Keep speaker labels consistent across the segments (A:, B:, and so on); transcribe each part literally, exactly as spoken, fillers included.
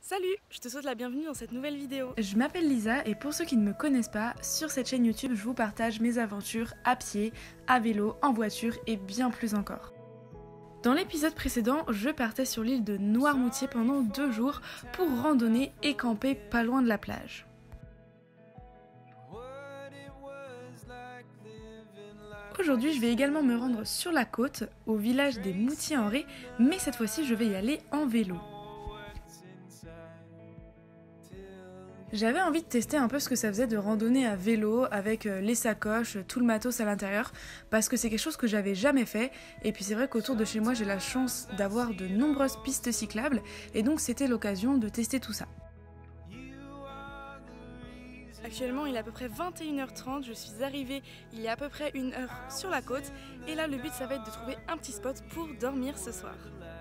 A: Salut, je te souhaite la bienvenue dans cette nouvelle vidéo.
B: Je m'appelle Lisa et pour ceux qui ne me connaissent pas, sur cette chaîne YouTube, je vous partage mes aventures à pied, à vélo, en voiture et bien plus encore. Dans l'épisode précédent, je partais sur l'île de Noirmoutier pendant deux jours pour randonner et camper pas loin de la plage. Aujourd'hui, je vais également me rendre sur la côte, au village des Moutiers-en-Ré, mais cette fois-ci, je vais y aller en vélo. J'avais envie de tester un peu ce que ça faisait de randonner à vélo avec les sacoches, tout le matos à l'intérieur, parce que c'est quelque chose que j'avais jamais fait, et puis c'est vrai qu'autour de chez moi j'ai la chance d'avoir de nombreuses pistes cyclables, et donc c'était l'occasion de tester tout ça.
A: Actuellement il est à peu près vingt et une heures trente, je suis arrivée il y a à peu près une heure sur la côte, et là le but ça va être de trouver un petit spot pour dormir ce soir.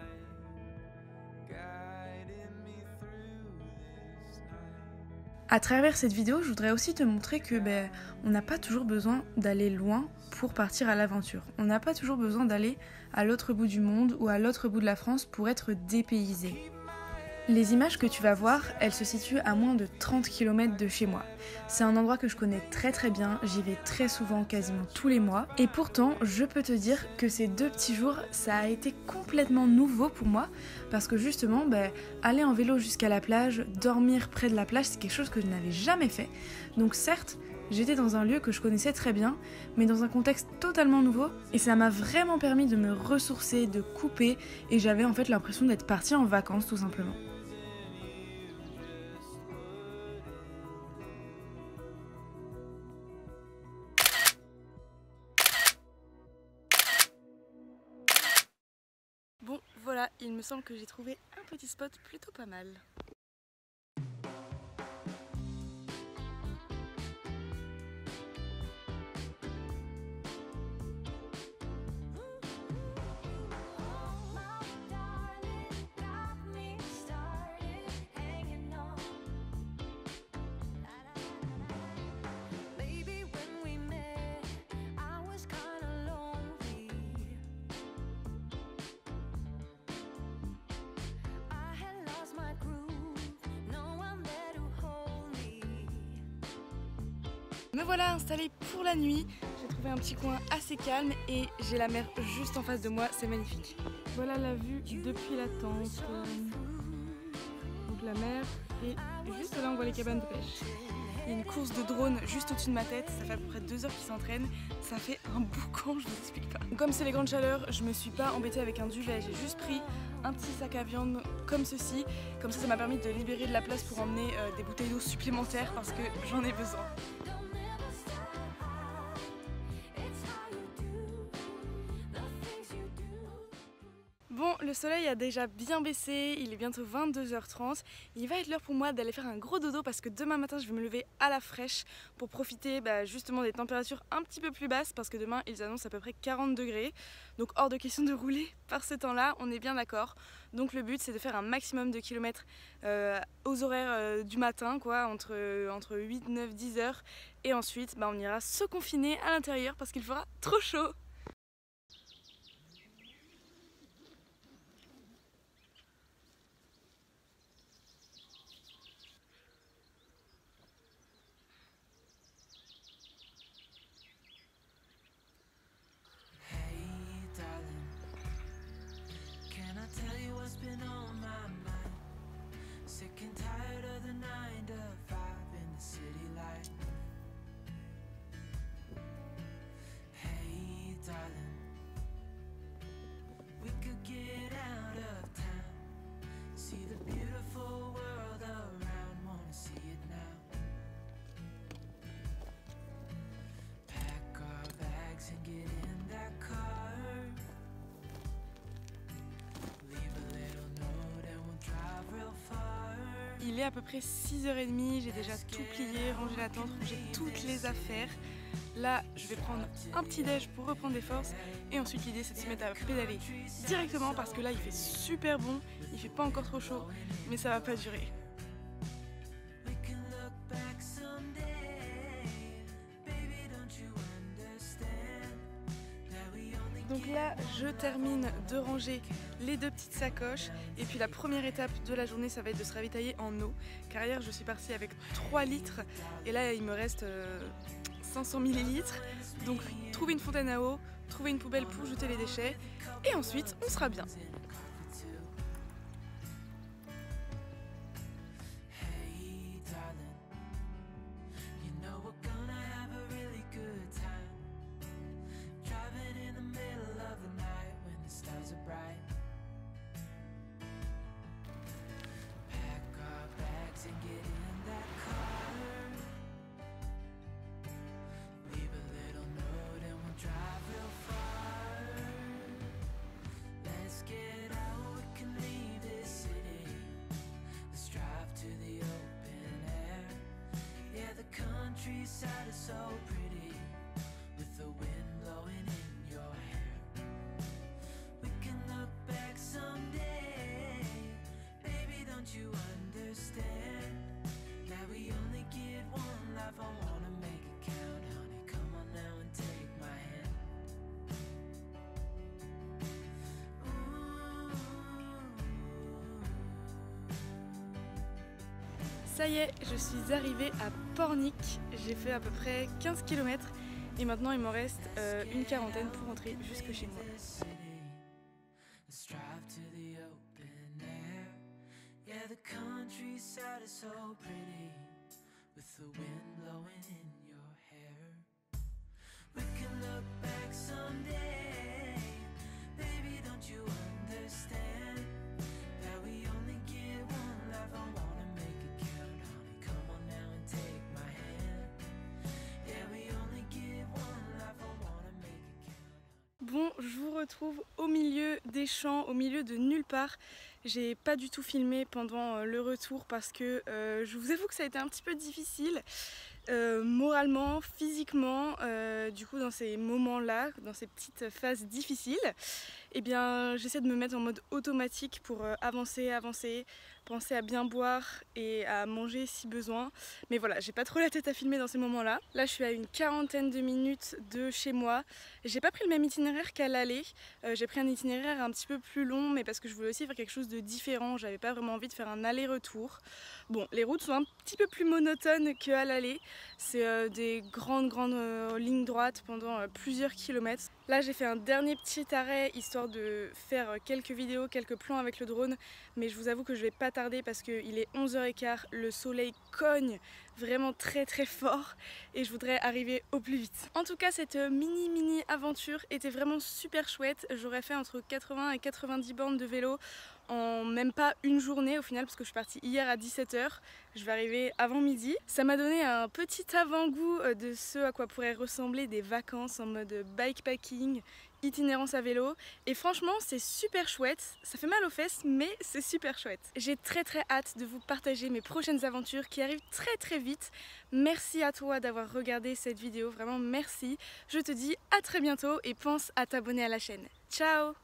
B: À travers cette vidéo, je voudrais aussi te montrer que ben, on n'a pas toujours besoin d'aller loin pour partir à l'aventure. On n'a pas toujours besoin d'aller à l'autre bout du monde ou à l'autre bout de la France pour être dépaysé. Les images que tu vas voir, elles se situent à moins de trente kilomètres de chez moi. C'est un endroit que je connais très très bien, j'y vais très souvent, quasiment tous les mois. Et pourtant, je peux te dire que ces deux petits jours, ça a été complètement nouveau pour moi. Parce que justement, ben, aller en vélo jusqu'à la plage, dormir près de la plage, c'est quelque chose que je n'avais jamais fait. Donc certes, j'étais dans un lieu que je connaissais très bien, mais dans un contexte totalement nouveau. Et ça m'a vraiment permis de me ressourcer, de couper. Et j'avais en fait l'impression d'être partie en vacances tout simplement.
A: Bon voilà, il me semble que j'ai trouvé un petit spot plutôt pas mal. Me voilà installée pour la nuit, j'ai trouvé un petit coin assez calme et j'ai la mer juste en face de moi, c'est magnifique. Voilà la vue depuis la tente. Donc la mer et juste là on voit les cabanes de pêche. Il y a une course de drone juste au-dessus de ma tête, ça fait à peu près deux heures qu'ils s'entraînent, ça fait un boucan, je vous explique pas. Comme c'est les grandes chaleurs, je me suis pas embêtée avec un duvet, j'ai juste pris un petit sac à viande comme ceci, comme ça ça m'a permis de libérer de la place pour emmener euh, des bouteilles d'eau supplémentaires parce que j'en ai besoin. Bon, le soleil a déjà bien baissé, il est bientôt vingt-deux heures trente. Il va être l'heure pour moi d'aller faire un gros dodo parce que demain matin je vais me lever à la fraîche pour profiter bah, justement des températures un petit peu plus basses parce que demain ils annoncent à peu près quarante degrés. Donc hors de question de rouler par ce temps-là, on est bien d'accord. Donc le but c'est de faire un maximum de kilomètres euh, aux horaires euh, du matin, quoi, entre, euh, entre huit, neuf, dix heures. Et ensuite bah, on ira se confiner à l'intérieur parce qu'il fera trop chaud. Il est à peu près six heures trente, j'ai déjà tout plié, rangé la tente, rangé toutes les affaires. Là, je vais prendre un petit déj pour reprendre des forces et ensuite l'idée c'est de se mettre à pédaler directement parce que là il fait super bon, il fait pas encore trop chaud, mais ça va pas durer. Donc là, je termine de ranger les deux petites sacoches et puis la première étape de la journée ça va être de se ravitailler en eau car hier je suis partie avec trois litres et là il me reste euh, cinq cents millilitres, donc trouver une fontaine à eau, trouver une poubelle pour jeter les déchets et ensuite on sera bien.
C: Countryside is so pretty with the wind blowing in your hair. We can look back someday, baby, don't you understand that we only get one life? I wanna make it count, honey, come on now and take my hand. Ooh.
A: Ça y est, je suis arrivée à Pornic, j'ai fait à peu près quinze kilomètres et maintenant il m'en reste euh, une quarantaine pour rentrer jusque chez moi. Bon, je vous retrouve au milieu des champs, au milieu de nulle part. J'ai pas du tout filmé pendant le retour parce que euh, je vous avoue que ça a été un petit peu difficile. Euh, moralement, physiquement, euh, du coup dans ces moments-là, dans ces petites phases difficiles, eh bien j'essaie de me mettre en mode automatique pour euh, avancer, avancer, penser à bien boire et à manger si besoin. Mais voilà, j'ai pas trop la tête à filmer dans ces moments-là. Là je suis à une quarantaine de minutes de chez moi. J'ai pas pris le même itinéraire qu'à l'aller, euh, j'ai pris un itinéraire un petit peu plus long, mais parce que je voulais aussi faire quelque chose de différent, j'avais pas vraiment envie de faire un aller-retour. Bon, les routes sont un petit peu plus monotones qu'à l'aller. C'est euh, des grandes grandes euh, lignes droites pendant euh, plusieurs kilomètres. Là j'ai fait un dernier petit arrêt histoire de faire euh, quelques vidéos, quelques plans avec le drone, mais je vous avoue que je vais pas tarder parce qu'il est onze heures quinze, le soleil cogne vraiment très très fort et je voudrais arriver au plus vite. En tout cas cette mini mini aventure était vraiment super chouette. J'aurais fait entre quatre-vingts et quatre-vingt-dix bornes de vélo en même pas une journée au final parce que je suis partie hier à dix-sept heures, je vais arriver avant midi. Ça m'a donné un petit avant-goût de ce à quoi pourraient ressembler des vacances en mode bikepacking, itinérance à vélo et franchement c'est super chouette, ça fait mal aux fesses mais c'est super chouette. J'ai très très hâte de vous partager mes prochaines aventures qui arrivent très très vite. Merci à toi d'avoir regardé cette vidéo, vraiment merci. Je te dis à très bientôt et pense à t'abonner à la chaîne. Ciao!